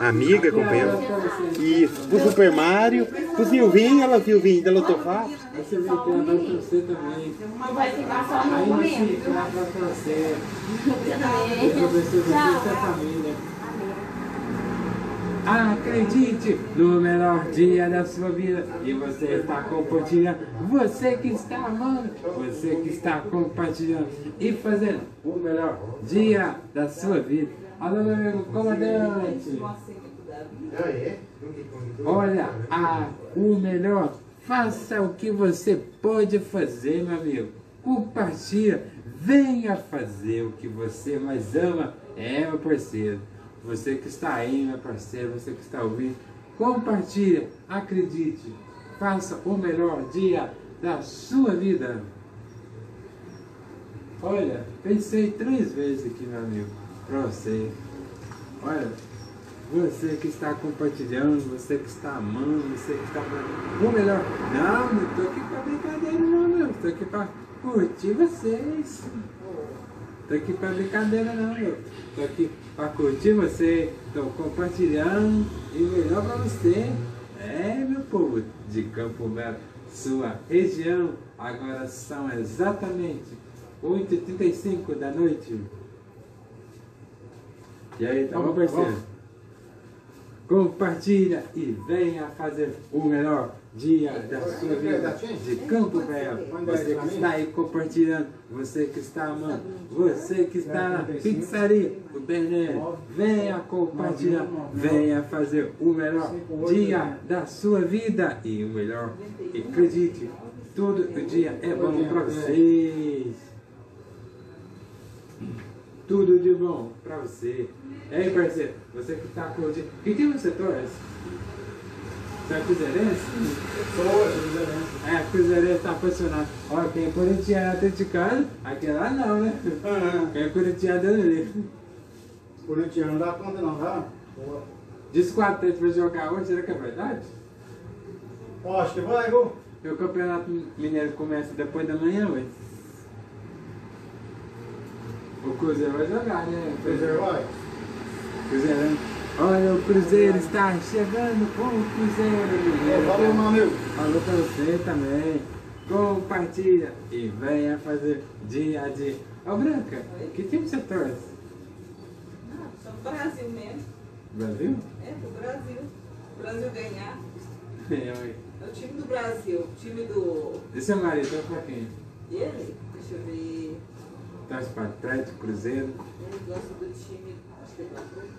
amiga, companheira. Isso, pro Super Mario, pro Silvinho, ela viu o vídeo da Lotofá. Você vê que ela vai pra você também. Não vai ficar só no Aí vai momento. ficar pra você. Também. Eu vou ver se você Tchau. tem família. Acredite no melhor dia da sua vida e você está compartilhando, você que está amando, você que está compartilhando e fazendo o melhor dia da sua vida. Alô, meu amigo comandante, olha, o melhor, faça o que você pode fazer, meu amigo, compartilha, venha fazer o que você mais ama, meu parceiro. Você que está aí, meu parceiro, você que está ouvindo, compartilhe, acredite, faça o melhor dia da sua vida. Olha, pensei 3 vezes aqui, meu amigo, para você. Olha, você que está compartilhando, você que está amando, você que está fazendo o melhor. Não, não estou aqui para brincadeira não, meu, estou aqui para curtir vocês. Estou aqui para brincadeira não, meu. Estou aqui para curtir você, estou compartilhando e melhor para você. Meu povo de Campo Belo, sua região. Agora são exatamente 8h35 da noite. E aí, tá bom, parceiro? Compartilha e venha fazer o melhor dia da sua vida de Campo Belo. Você que está aí compartilhando, você que está amando, você que está na pizzaria do Bernet, venha compartilhar, venha fazer o melhor dia da sua vida e o melhor, e acredite, todo o dia é bom para vocês. Tudo de bom pra você. Ei, parceiro, você que tá curtindo. Que time você torce? Você é cruzeirense? Sou cruzeirense. Cruzeirense tá apaixonado. Olha, quem é corintiano atleticano, aquele lá não, né? Quem é corintiano ali. Corintiano não dá conta não, tá? Diz 4 pra jogar hoje, será que é verdade? Acho que vai, viu? E o campeonato mineiro começa depois da manhã, ué. O Cruzeiro vai jogar, né? Cruzeiro vai. Cruzeirão. Olha, o Cruzeiro está chegando com o Cruzeiro. Valeu, meu amigo. Falou pra você também. Compartilha e venha fazer dia a dia. Ô, Branca, que time você torce? Não, só do Brasil mesmo. Brasil? É, do Brasil. O Brasil ganhar. Ué. É o time do Brasil, o time do... E seu marido, torce pra quem? Ele? Deixa eu ver... Torce pra Atlético, Cruzeiro. Ele gosta do time... Acho que é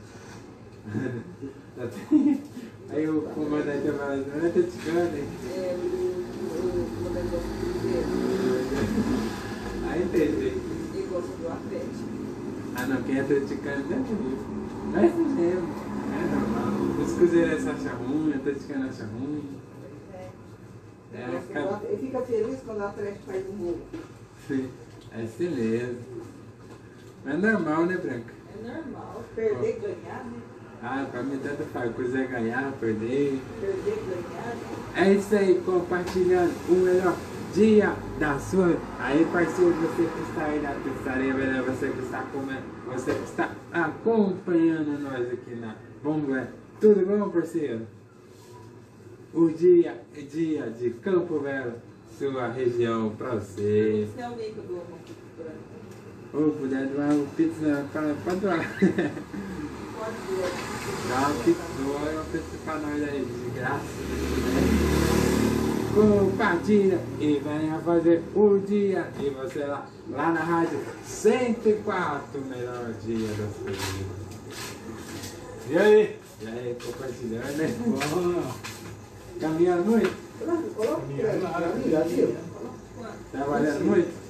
do Aí o comandante vai falar, não é atleticano, hein? É, o comandante gosta do Cruzeiro. Aí entendi. Ele gosta do Atlético. Ah não, quem é atleticano é bonito. Mas é mesmo, é normal. Os cruzeirenses acham ruim, atleticano acha ruim. Ele fica feliz quando o Atlético faz um gol. Sim, é assim mesmo. Mas é normal, né, Branca? É normal. Perder, ganhar, né? Ah, pra mim tanto faz. O Cruzeiro ganhar, perder. Perder, ganhar, né? É isso aí, compartilhando o melhor dia da sua. Aí, parceiro, você que está aí na pizzaria, beleza? Você que está comendo, você que está acompanhando nós aqui na Bomba. Tudo bom, parceiro? O dia é dia de Campo Belo, sua região, pra você. Se tem alguém que eu dou uma pizza pra mim. Ô, puder doar uma pizza pra doar. Pode doar. Dá uma pizza, doa uma pizza pra nós aí, de graça. Compartilha e venha fazer o dia. E você lá na rádio 104, o melhor dia da sua vida. E aí? E aí, compartilhando, né? Caminhando muito? Trabalhando muito?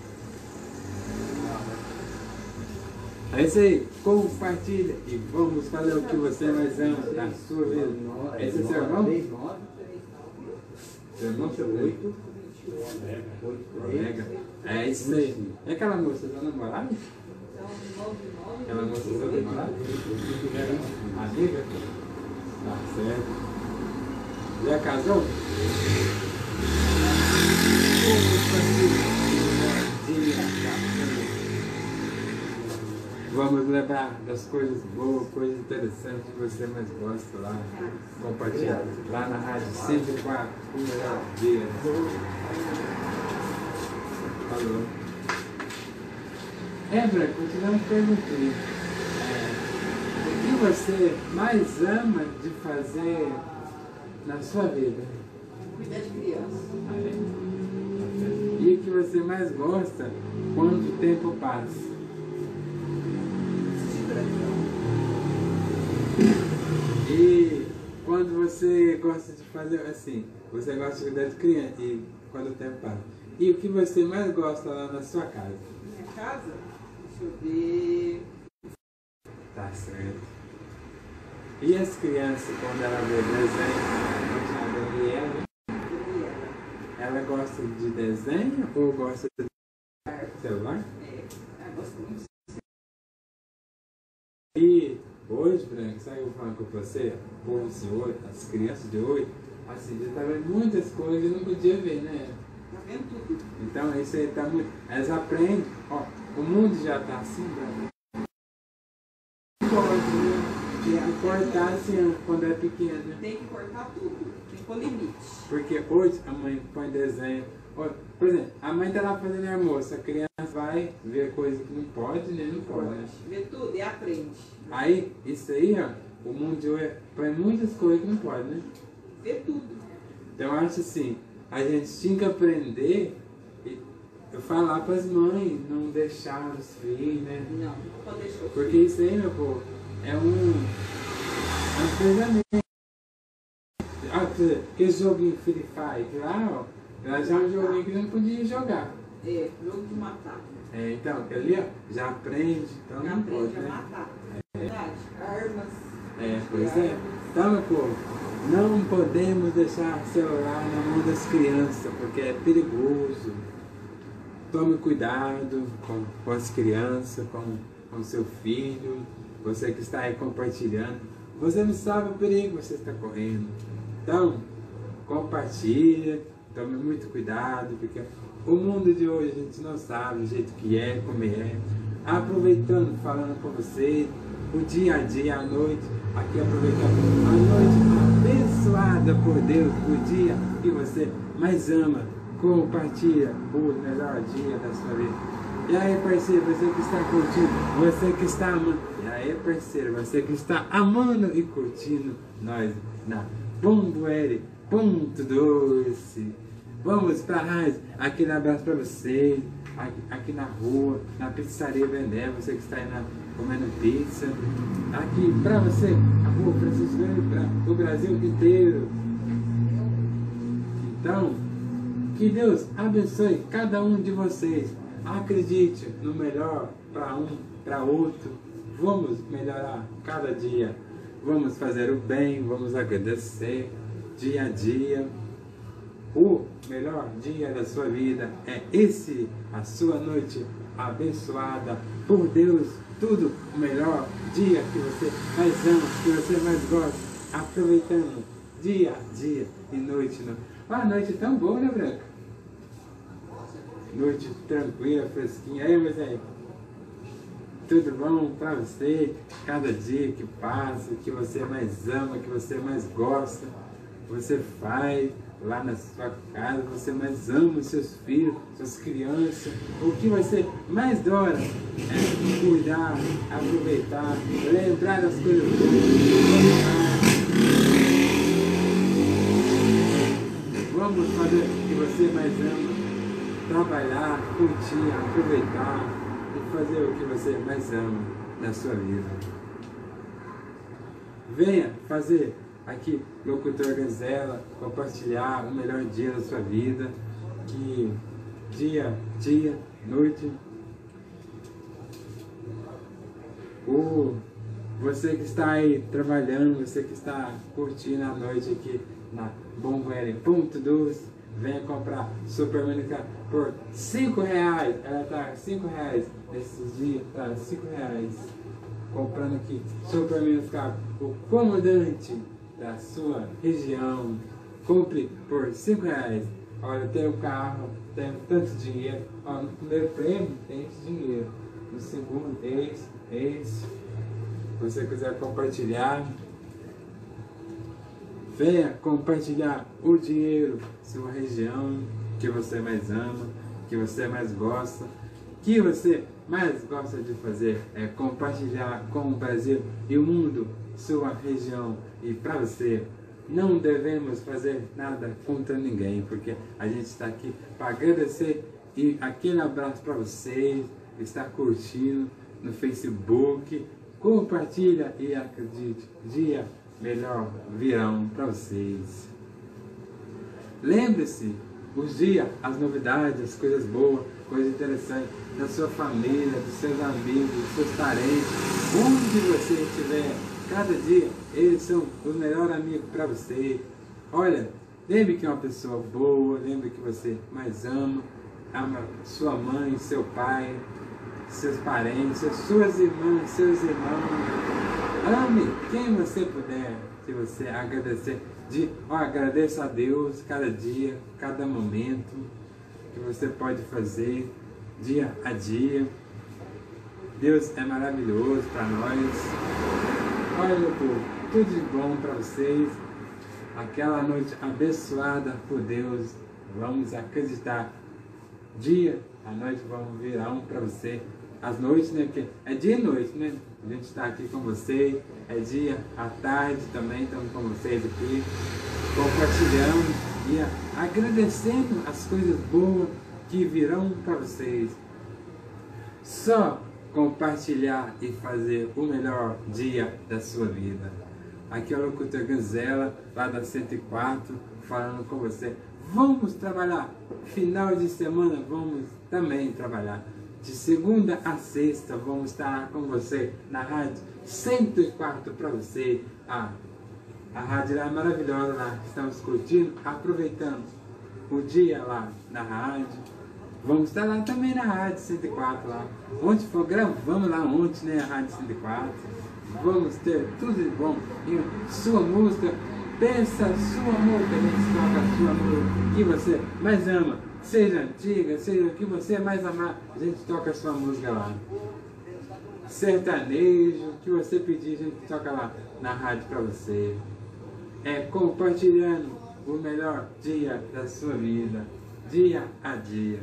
É isso aí, compartilha e vamos fazer o que você mais ama na sua vida. Esse é seu irmão? Seu irmão, seu 8? Colega. É isso aí. E aquela moça, sua namorada? Aquela moça, sua namorada? Amiga? Tá certo. Já casou? Vamos lembrar das coisas boas, coisas interessantes que você mais gosta lá. Compartilhar lá na Rádio 104, o melhor dia. Falou. Branco, continuando perguntando. O que você mais ama de fazer na sua vida? Cuidar de criança. E o que você mais gosta quando o tempo passa? E quando você gosta de fazer assim, você gosta de cuidar de criança e quando o tempo passa. E o que você mais gosta lá na sua casa? Minha casa? Deixa eu ver. Tá certo. E as crianças, quando ela vê desenho, ela gosta de desenho ou gosta de celular? Gosto muito. E hoje, Branco, sabe o que eu vou falar com você? O povo de hoje, as crianças de hoje, assim, já tá vendo muitas coisas e não podia ver, né? Tá vendo tudo? Então isso aí tá muito. Elas aprendem, ó, o mundo já tá assim, Branco. Pode, né? Tem que cortar assim quando é pequena. Tem que cortar tudo. Tem que pôr limite. Porque hoje a mãe põe desenho. Por exemplo, a mãe tá lá fazendo almoço, a criança vai ver coisa que não pode, né? Não pode, né? Vê tudo e aprende. Aí, isso aí, ó, o mundo de hoje põe muitas coisas que não pode, né? Vê tudo. Então eu acho assim, a gente tinha que aprender e falar para as mães, não deixar os filhos, né? Não pode deixar. Porque isso aí, meu povo, é um treinamento. Ah, aquele joguinho Free Fire lá, ó, ela já é um joguinho que não podia jogar. Jogo de matar. Então, aquele ali, ó, já aprende, então Já não aprende pode, a né? matar. Verdade. Armas. Pois é. Então, meu povo, não podemos deixar celular na mão das crianças, porque é perigoso. Tome cuidado com as crianças, com seu filho, você que está aí compartilhando. Você não sabe o perigo que você está correndo. Então, compartilha, tome muito cuidado, porque o mundo de hoje a gente não sabe o jeito que é, como é. Aproveitando, falando com você, o dia a dia, a noite, aqui aproveitando a noite abençoada por Deus, o dia que você mais ama, compartilha o melhor dia da sua vida. E aí, parceiro, você que está curtindo, você que está amando, e aí, parceiro, você que está amando e curtindo nós na Bomboele.doce. Vamos para a rádio, aquele abraço para vocês, aqui na rua, na pizzaria Vendé, você que está aí comendo pizza, aqui para você, a rua Francisco para o Brasil inteiro. Então, que Deus abençoe cada um de vocês. Acredite no melhor para um, para outro. Vamos melhorar cada dia. Vamos fazer o bem, vamos agradecer dia a dia. O melhor dia da sua vida é esse, a sua noite abençoada por Deus. Tudo o melhor dia que você mais ama, que você mais gosta. Aproveitando dia a dia e noite. Uma noite tão boa, né, Branca? Noite tranquila, fresquinha. Aí, mas aí, tudo bom pra você? Cada dia que passa, que você mais ama, que você mais gosta, você faz lá na sua casa, você mais ama os seus filhos, suas crianças. O que você mais adora é cuidar, aproveitar, lembrar das coisas boas. Vamos fazer o que você mais ama. Trabalhar, curtir, aproveitar e fazer o que você mais ama na sua vida. Venha fazer aqui, Locutor Gazela, compartilhar o melhor dia da sua vida. Que dia, noite. Você que está aí trabalhando, você que está curtindo a noite aqui na Bomboele.doce, venha comprar Supermanica por R$5. Ela tá R$5 nesses dias, tá R$5. Comprando aqui Supermanica, o comandante da sua região. Compre por R$5. Olha, tem o carro, tem tanto dinheiro. Ó, no primeiro prêmio tem esse dinheiro. no segundo, se você quiser compartilhar, venha compartilhar o dinheiro, sua região, que você mais ama, que você mais gosta, que você mais gosta de fazer é compartilhar com o Brasil e o mundo, sua região. E para você, não devemos fazer nada contra ninguém, porque a gente está aqui para agradecer. E aquele abraço para vocês, está curtindo no Facebook, compartilha e acredite, dia melhor virão para vocês. Lembre-se, os dias, as novidades, as coisas boas, coisas interessantes da sua família, dos seus amigos, dos seus parentes, onde você estiver, cada dia eles são os melhores amigos para você. Olha, lembre que é uma pessoa boa, lembre que você mais ama sua mãe, seu pai, seus parentes, suas irmãs, seus irmãos. Ame quem você puder, se você agradecer. Agradeça a Deus cada dia, cada momento que você pode fazer, dia a dia. Deus é maravilhoso para nós. Olha, meu povo, tudo de bom para vocês. Aquela noite abençoada por Deus, vamos acreditar. Dia, a noite vamos virar para você. As noites, né? Porque é dia e noite, né? A gente está aqui com vocês. É dia, à tarde também estamos com vocês aqui, compartilhando e agradecendo as coisas boas que virão para vocês. Só compartilhar e fazer o melhor dia da sua vida. Aqui é o locutor Ganzela, lá da 104, falando com você. Vamos trabalhar. Final de semana vamos também trabalhar. De segunda a sexta vamos estar com você na rádio 104 para você. A rádio lá é maravilhosa lá. Estamos curtindo, aproveitando o dia lá na rádio. Vamos estar lá também na rádio 104 lá. Ontem foi, gravamos lá ontem, né, a rádio 104. Vamos ter tudo de bom. E sua música, peça sua música, a gente toca a sua música que você mais ama. Seja antiga, seja o que você mais amar, a gente toca a sua música lá. Sertanejo, o que você pedir, a gente toca lá na rádio para você. É compartilhando o melhor dia da sua vida, dia a dia.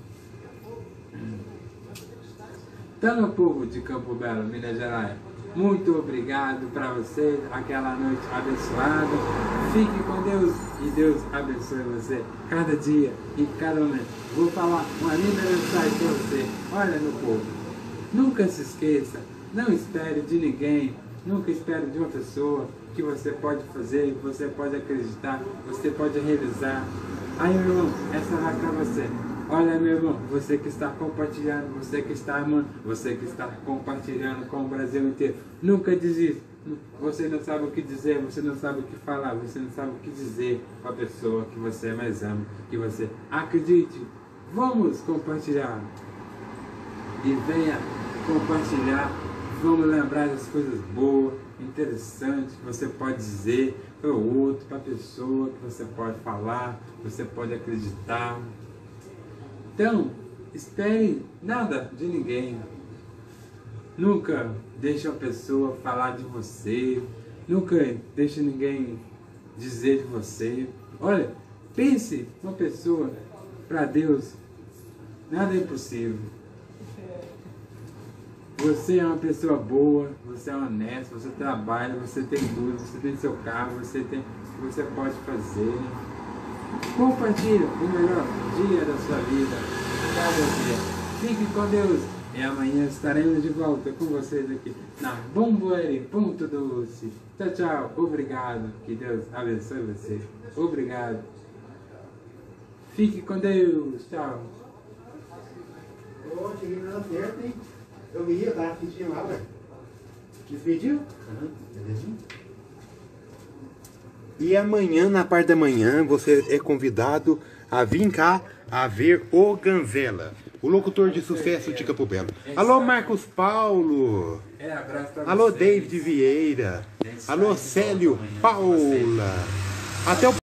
Então, meu povo de Campo Belo, Minas Gerais, muito obrigado para vocês, aquela noite abençoada. Fique com Deus e Deus abençoe você cada dia e cada momento. Vou falar uma linda mensagem para você. Olha, meu povo, nunca se esqueça, não espere de ninguém, nunca espere de uma pessoa que você pode fazer, você pode acreditar, você pode realizar. Aí, meu irmão, essa vai para você. Olha, meu irmão, você que está compartilhando, você que está amando, você que está compartilhando com o Brasil inteiro, nunca desista. Você não sabe o que dizer, você não sabe o que falar, você não sabe o que dizer para a pessoa que você mais ama, que você acredite. Vamos compartilhar e venha compartilhar. Vamos lembrar das coisas boas, interessantes que você pode dizer para o outro, para a pessoa que você pode falar, você pode acreditar. Então, espere nada de ninguém. Nunca deixe a pessoa falar de você. Nunca deixe ninguém dizer de você. Olha, pense uma pessoa, para Deus, nada é impossível. Você é uma pessoa boa, você é honesto, você trabalha, você tem luz, você tem seu carro, você pode fazer. Compartilhe o melhor dia da sua vida, cada dia. Fique com Deus e amanhã estaremos de volta com vocês aqui na Bomboeira Ponto Doce. Tchau, tchau. Obrigado. Que Deus abençoe você. Obrigado. Fique com Deus. Tchau. Ô, cheguei na certa, hein? Eu vi, eu tava assistindo lá, velho. Despediu? Belezinha. E amanhã, na parte da manhã, você é convidado a vir cá a ver o Ganzela, o locutor de sucesso de Campo Belo. Alô, Marcos Paulo. Alô, David Vieira. Alô, Célio Paula. Até o